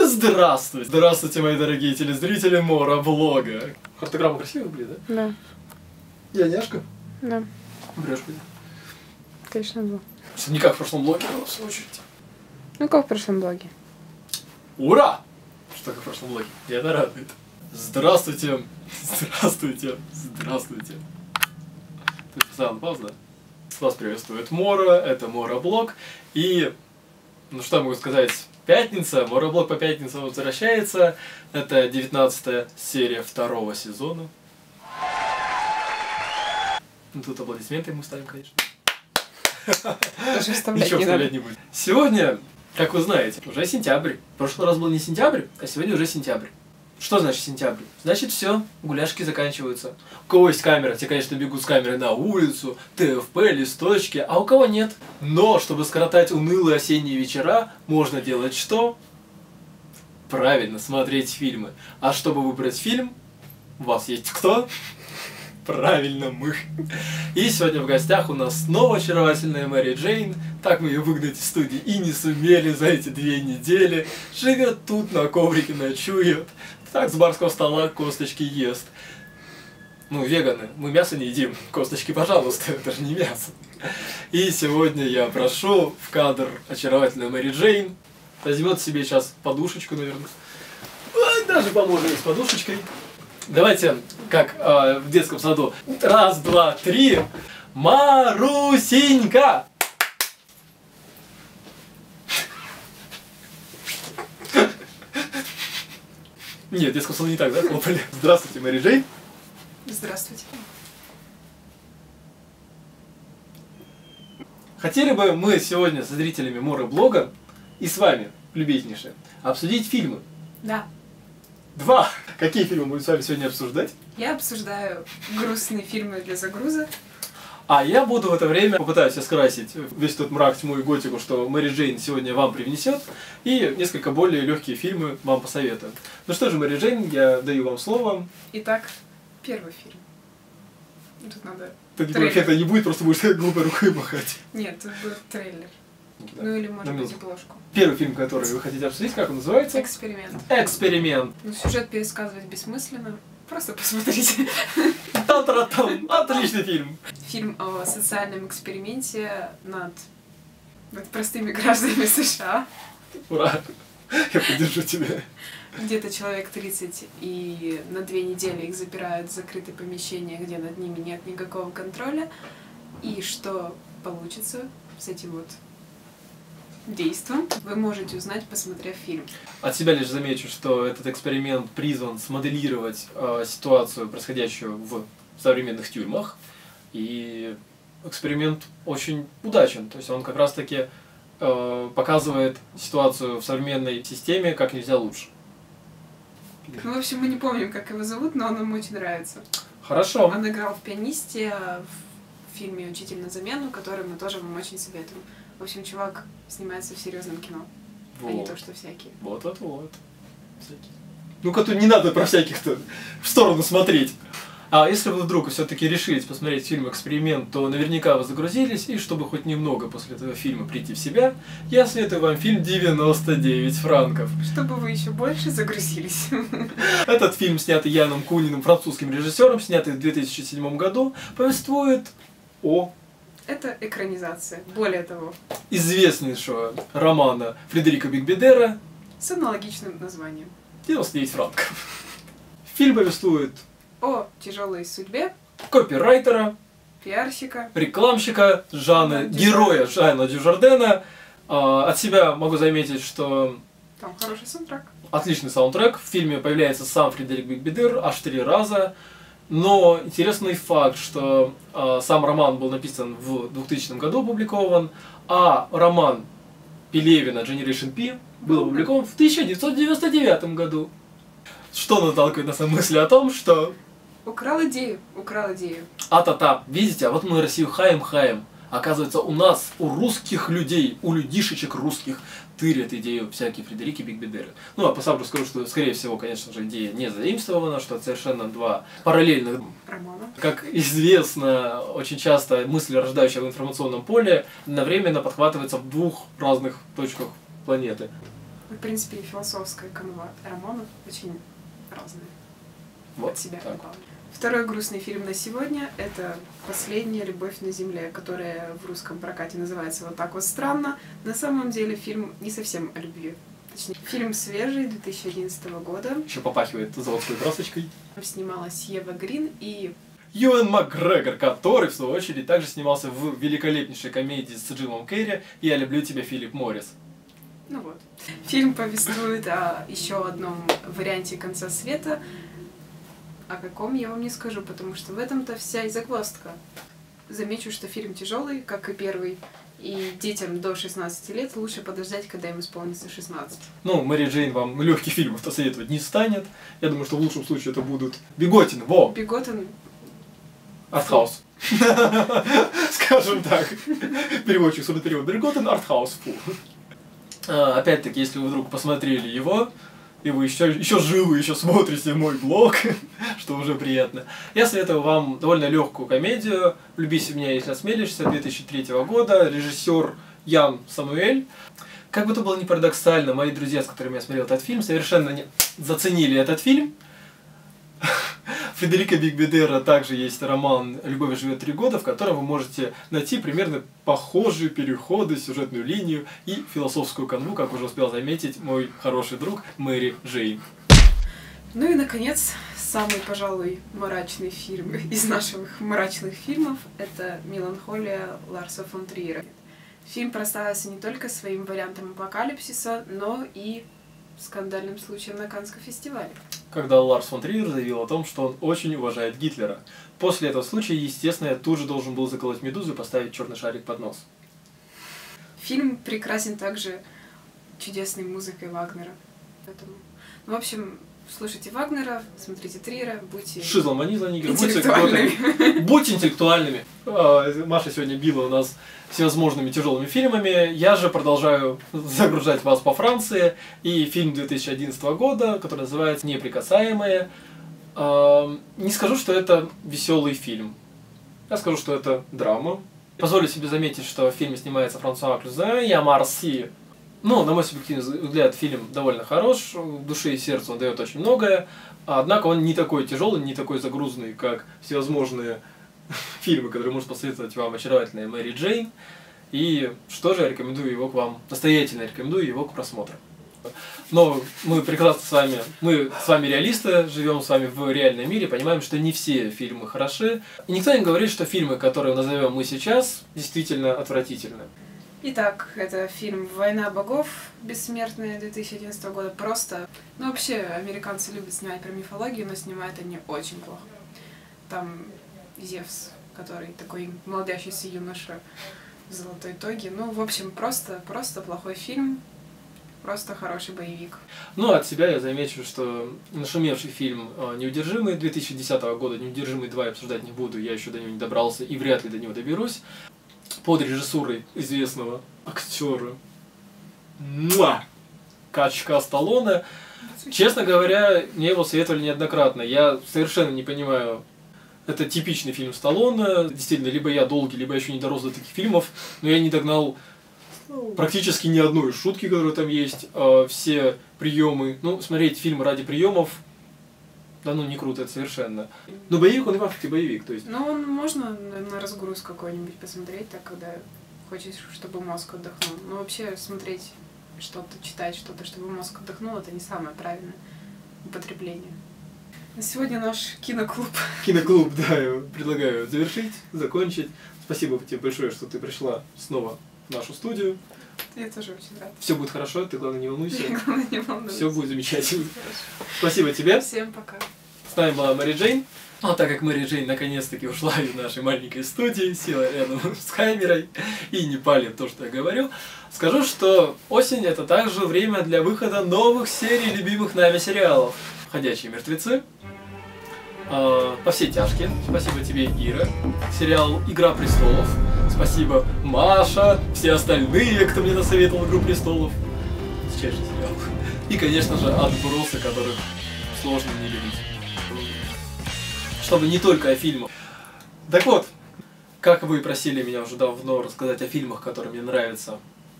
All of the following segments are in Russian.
Здравствуйте! Здравствуйте, мои дорогие телезрители Моровлога. Ортограмма красивая, блин, да? Да. Я няшка? Да. Врешь, блин. Конечно, был. Не как в прошлом блоге, но в свою очередь. Ну, как в прошлом блоге. Ура! Что как в прошлом блоге. Меня это радует. Здравствуйте! Здравствуйте! Здравствуйте! Ты постоянно пауза, да? Вас приветствует Мора, это Моровлог. И, ну что я могу сказать, пятница, Моровлог по пятницам возвращается. Это 19-я серия второго сезона. Ну тут аплодисменты мы ставим, конечно. Даже вставлять Ничего не вставлять надо. не будет. Сегодня, как вы знаете, уже сентябрь. В прошлый раз был не сентябрь, а сегодня уже сентябрь. Что значит сентябрь? Значит все, гуляшки заканчиваются. У кого есть камера, те, конечно, бегут с камерой на улицу, ТФП, листочки, а у кого нет. Но, чтобы скоротать унылые осенние вечера, можно делать что? Правильно, смотреть фильмы. А чтобы выбрать фильм, у вас есть кто? Правильно, мы. И сегодня в гостях у нас снова очаровательная Мэри Джейн. Так мы ее выгнать из студии и не сумели за эти 2 недели. Живет тут, на коврике ночует. Так с барского стола косточки ест. Ну, веганы, мы мясо не едим. Косточки, пожалуйста, это же не мясо. И сегодня я прошу в кадр очаровательную Мэри Джейн. Возьмет себе сейчас подушечку, наверное. Даже поможет с подушечкой. Давайте, как в детском саду. 1, 2, 3. Марусенька! Нет, в детском саду не так, да, хлопали? Здравствуйте, Мэри Джейн. Здравствуйте. Хотели бы мы сегодня со зрителями Моровлога и с вами, любезнейшие, обсудить фильмы. Да. 2. Какие фильмы будем с вами сегодня обсуждать? Я обсуждаю грустные фильмы для загруза. А я буду в это время попытаюсь скрасить весь тот мрак, тьму и готику, что Мэри Джейн сегодня вам привнесет, и несколько более легкие фильмы вам посоветую. Ну что же, Мэри Джейн, я даю вам слово. Итак, первый фильм. Тут надо... Тут трейлер. эффекта не будет, просто будешь глупой рукой махать. Нет, тут будет трейлер. Да. Ну или, может На быть, минуту. обложку. Первый фильм, который вы хотите обсудить, как он называется? Эксперимент. Эксперимент. Ну, сюжет пересказывать бессмысленно. Просто посмотрите. Там-та-там. Отличный фильм. Фильм о социальном эксперименте над простыми гражданами США. Ура. Я поддержу тебя. Где-то человек 30, и на 2 недели их запирают в закрытое помещение, где над ними нет никакого контроля. И что получится с этим вот действом, вы можете узнать, посмотрев фильм. От себя лишь замечу, что этот эксперимент призван смоделировать ситуацию, происходящую в современных тюрьмах. И эксперимент очень удачен. То есть он как раз-таки показывает ситуацию в современной системе как нельзя лучше. Ну, в общем, мы не помним, как его зовут, но он нам очень нравится. Хорошо. Он играл в «Пианисте», в фильме «Учитель на замену», который мы тоже вам очень советуем. В общем, чувак снимается в серьезном кино, Вот. а не то, что всякие. Вот. Всякие. Ну-ка, тут не надо про всяких-то в сторону смотреть. А если вы вдруг все-таки решились посмотреть фильм «Эксперимент», то наверняка вы загрузились, и чтобы хоть немного после этого фильма прийти в себя, я советую вам фильм «99 франков». Чтобы вы еще больше загрузились. Этот фильм, снятый Яном Куниным, французским режиссером, снятый в 2007 году, повествует о Это экранизация. Более того, известнейшего романа Фредерика Бигбедера с аналогичным названием. «99 франков». Фильм повествует О тяжелой судьбе копирайтера, пиарщика. рекламщика героя Жана Дюжардена. От себя могу заметить, что Там хороший саундтрек. отличный саундтрек. В фильме появляется сам Фредерик Бигбедер аж 3 раза. Но интересный факт, что сам роман был написан в 2000 году, опубликован, а роман Пелевина «Generation P» был опубликован в 1999 году. Что наталкивает нас на мысли о том, что... Украл идею. А-та-та, видите, а вот мы Россию хаем. Оказывается, у нас, у русских людей, у людишечек русских, тырят идею всякие Фредерики Бигбедеры. Ну, а по сабру скажу, что, скорее всего, конечно же, идея не заимствована, что это совершенно 2 параллельных Романа. Как известно, очень часто мысль, рождающая в информационном поле, одновременно подхватывается в 2 разных точках планеты. В принципе, и философская канва романов очень разная. Вот От себя так. добавлю. Второй грустный фильм на сегодня — это «Последняя любовь на земле», которая в русском прокате называется вот так вот странно. На самом деле фильм не совсем о любви. Точнее, фильм свежий, 2011 года. Еще попахивает заводской красочкой. Там снималась Ева Грин и... Юэн Макгрегор, который, в свою очередь, также снимался в великолепнейшей комедии с Джимом Керри «Я люблю тебя, Филипп Моррис». Ну вот. Фильм повествует о еще одном варианте конца света. О каком я вам не скажу, потому что в этом-то вся и загвоздка. Замечу, что фильм тяжелый, как и первый, и детям до 16 лет лучше подождать, когда им исполнится 16. Ну, Мэри Джейн вам легких фильмов советовать не станет. Я думаю, что в лучшем случае это будут Биготин, во! Биготин... Артхаус. Скажем так. Переводчик сурдоперевод перевод. Биготин, артхаус, фу. Опять-таки, если вы вдруг посмотрели его, и вы еще живы, еще смотрите мой блог, что уже приятно. Я советую вам довольно легкую комедию «Влюбись в меня, если осмелишься» 2003 года, режиссер Ян Самуэль. Как бы то было ни парадоксально, мои друзья, с которыми я смотрел этот фильм, совершенно не заценили этот фильм. Фредерика Бигбедера также есть роман «Любовь живет 3 года», в котором вы можете найти примерно похожие переходы, сюжетную линию и философскую канву, как уже успел заметить мой хороший друг Мэри Джейн. Ну и, наконец, самый, пожалуй, мрачный фильм из наших мрачных фильмов — это «Меланхолия» Ларса фон Триера. Фильм прославился не только своим вариантом апокалипсиса, но и скандальным случаем на Каннском фестивале. Когда Ларс фон Триер заявил о том, что он очень уважает Гитлера. После этого случая, естественно, я тут же должен был заколоть медузу и поставить черный шарик под нос. Фильм прекрасен также чудесной музыкой Вагнера. Поэтому, ну, в общем, слушайте Вагнера, смотрите Триера, будьте интеллектуальными. Будьте интеллектуальными. Маша сегодня била у нас всевозможными тяжелыми фильмами. Я же продолжаю загружать вас по Франции. И фильм 2011 года, который называется «Неприкасаемые». Не скажу, что это веселый фильм. Я скажу, что это драма. Позволю себе заметить, что в фильме снимается Франсуа Клюзе, «Я Марси». Ну, на мой субъективный взгляд, фильм довольно хорош, в душе и сердце он дает очень многое, однако он не такой тяжелый, не такой загрузный, как всевозможные фильмы, которые может посоветовать вам очаровательная Мэри Джейн. И что же, я рекомендую его к вам, настоятельно рекомендую его к просмотру. Но мы прекрасно с вами реалисты, живем с вами в реальном мире, понимаем, что не все фильмы хороши. И никто не говорит, что фильмы, которые назовем мы сейчас, действительно отвратительны. Итак, это фильм «Война богов», бессмертная, 2011 года. Просто, ну вообще, американцы любят снимать про мифологию, но снимают они очень плохо. Там Зевс, который такой молодящийся юноша в золотой тоге. Ну, в общем, просто плохой фильм, просто хороший боевик. Ну, от себя я замечу, что нашумевший фильм «Неудержимый» 2010 года, «Неудержимый 2» я обсуждать не буду, я еще до него не добрался и вряд ли до него доберусь. Под режиссурой известного актера Качка Сталлоне. Честно говоря, мне его советовали неоднократно. Я совершенно не понимаю, это типичный фильм Сталлоне. Действительно, либо я долгий, либо еще не дорос до таких фильмов, но я не догнал практически ни одной шутки, которые там есть. Все приемы. Ну, смотреть фильмы ради приемов, да ну не круто это совершенно. Но боевик, он и в боевик, то есть. Ну, он можно на разгруз какой-нибудь посмотреть, так, когда хочешь, чтобы мозг отдохнул. Но вообще смотреть что-то, читать что-то, чтобы мозг отдохнул, это не самое правильное употребление. На сегодня наш киноклуб. Киноклуб, да, я предлагаю завершить, закончить. Спасибо тебе большое, что ты пришла снова в нашу студию. Я тоже очень рада. Все будет хорошо, ты главное не волнуйся. Главное не волнуйся. Все будет замечательно. Спасибо тебе. Всем пока. С нами была Мэри Джейн. А так как Мэри Джейн наконец-таки ушла из нашей маленькой студии, села рядом с камерой и не палит то, что я говорю, скажу, что осень — это также время для выхода новых серий любимых нами сериалов. «Ходячие мертвецы», «По все тяжкие», спасибо тебе, Ира, сериал «Игра престолов», спасибо, Маша, все остальные, кто мне насоветовал «Игру престолов», чайший сериал, и, конечно же, «Отбросы», которых сложно не любить. Чтобы не только о фильмах. Так вот, как вы просили меня уже давно рассказать о фильмах, которые мне нравятся,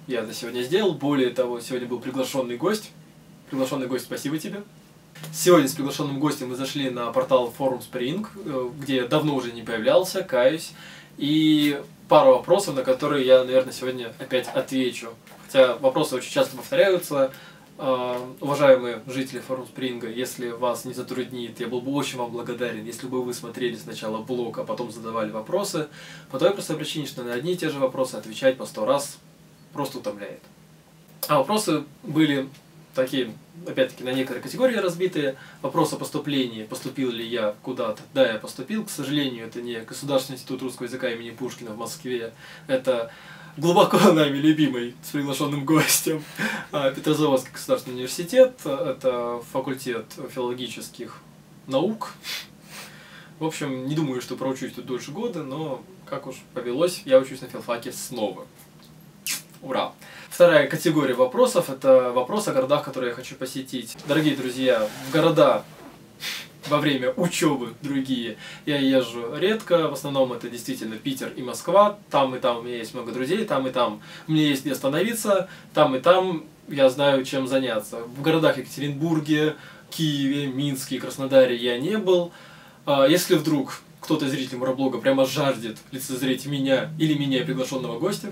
я это сегодня сделал. Более того, сегодня был приглашенный гость. Приглашенный гость, спасибо тебе. Сегодня с приглашенным гостем мы зашли на портал Forum Spring, где я давно уже не появлялся, каюсь. И пару вопросов, на которые я, наверное, сегодня опять отвечу. Хотя вопросы очень часто повторяются. Уважаемые жители Forum Spring, если вас не затруднит, я был бы очень вам благодарен, если бы вы смотрели сначала блог, а потом задавали вопросы. По той простой причине, что на одни и те же вопросы отвечать по 100 раз просто утомляет. А вопросы были такие, опять-таки, на некоторые категории разбитые. Вопрос о поступлении, поступил ли я куда-то. Да, я поступил. К сожалению, это не Государственный институт русского языка имени Пушкина в Москве. Это глубоко нами любимый, с приглашенным гостем, Петрозаводский государственный университет. Это факультет филологических наук. В общем, не думаю, что проучусь тут дольше года, но как уж повелось, я учусь на филфаке снова. Ура! Вторая категория вопросов – это вопрос о городах, которые я хочу посетить. Дорогие друзья, в города во время учебы другие я езжу редко. В основном это действительно Питер и Москва. Там и там у меня есть много друзей, там и там мне есть где остановиться, там и там я знаю, чем заняться. В городах Екатеринбурге, Киеве, Минске, Краснодаре я не был. Если вдруг кто-то из зрителей мороблога прямо жаждет лицезреть меня или меня, приглашенного гостя,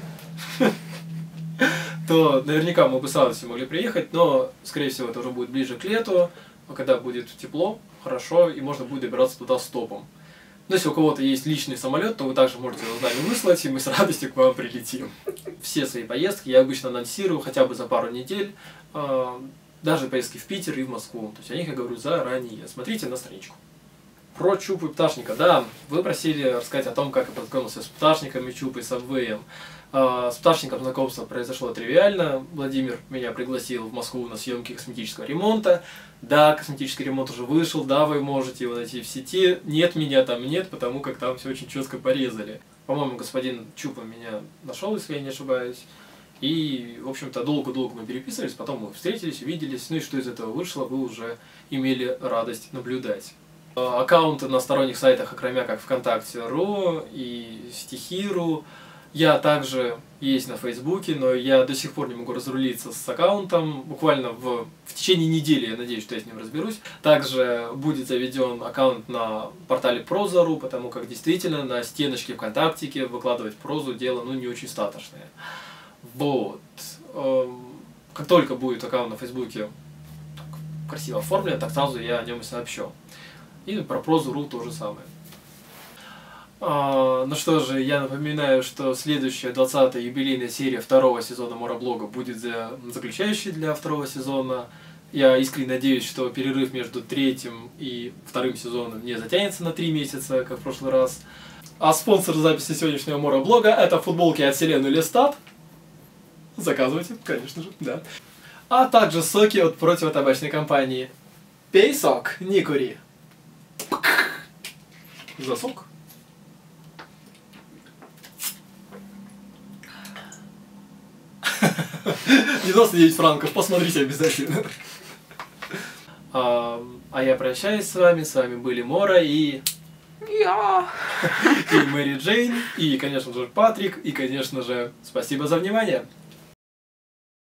то наверняка мы бы с радостью могли приехать, но, скорее всего, это уже будет ближе к лету, когда будет тепло, хорошо, и можно будет добираться туда стопом. Но если у кого-то есть личный самолет, то вы также можете его с нами выслать, и мы с радостью к вам прилетим. Все свои поездки я обычно анонсирую хотя бы за пару недель, даже поездки в Питер и в Москву. То есть о них я говорю заранее. Смотрите на страничку. Про ЧУП и Пташника. Да, вы просили рассказать о том, как я познакомился с Пташником и ЧУП и Сабвеем. С Пташником знакомство произошло тривиально. Владимир меня пригласил в Москву на съемки косметического ремонта. Да, косметический ремонт уже вышел, да, вы можете его найти в сети. Нет, меня там нет, потому как там все очень четко порезали. По-моему, господин Чупа меня нашел, если я не ошибаюсь. И, в общем-то, долго-долго мы переписывались, потом мы встретились, увиделись. Ну и что из этого вышло, вы уже имели радость наблюдать. Аккаунты на сторонних сайтах, окромя как ВКонтакте.ру и Стихи.ру. Я также есть на Фейсбуке, но я до сих пор не могу разрулиться с аккаунтом. Буквально в течение недели, я надеюсь, что я с ним разберусь. Также будет заведен аккаунт на портале Проза.ру, потому как действительно на стеночке ВКонтактике выкладывать прозу дело не очень статусное. Вот. Как только будет аккаунт на Фейсбуке красиво оформлен, так сразу я о нем и сообщу. И про Прозу.ру то же самое. Ну что же, я напоминаю, что следующая 20-я юбилейная серия второго сезона мороблога будет заключающей для второго сезона. Я искренне надеюсь, что перерыв между третьим и вторым сезоном не затянется на 3 месяца, как в прошлый раз. А спонсор записи сегодняшнего мороблога — это футболки от вселенной Лестат. Заказывайте, конечно же, да. А также соки от противотабачной компании. Пей сок, не кури. За сок. 99 франков, посмотрите обязательно. А я прощаюсь с вами были Мора и... Я. И Мэри Джейн, и, конечно же, Патрик, и, конечно же, спасибо за внимание.